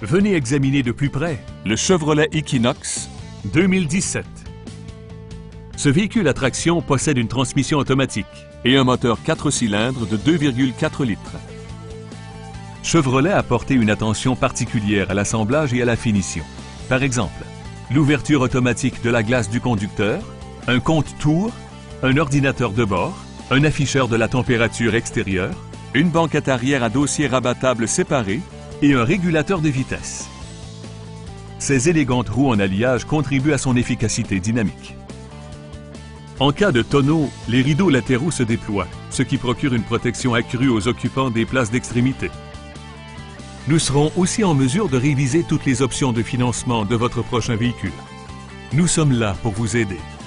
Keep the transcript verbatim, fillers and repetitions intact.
Venez examiner de plus près le Chevrolet Equinox deux mille dix-sept. Ce véhicule à traction possède une transmission automatique et un moteur quatre cylindres de deux virgule quatre litres. Chevrolet a porté une attention particulière à l'assemblage et à la finition. Par exemple, l'ouverture automatique de la glace du conducteur, un compte-tours, un ordinateur de bord, un afficheur de la température extérieure, une banquette arrière à dossier rabattable séparé et un régulateur de vitesse. Ces élégantes roues en alliage contribuent à son efficacité dynamique. En cas de tonneau, les rideaux latéraux se déploient, ce qui procure une protection accrue aux occupants des places d'extrémité. Nous serons aussi en mesure de réviser toutes les options de financement de votre prochain véhicule. Nous sommes là pour vous aider.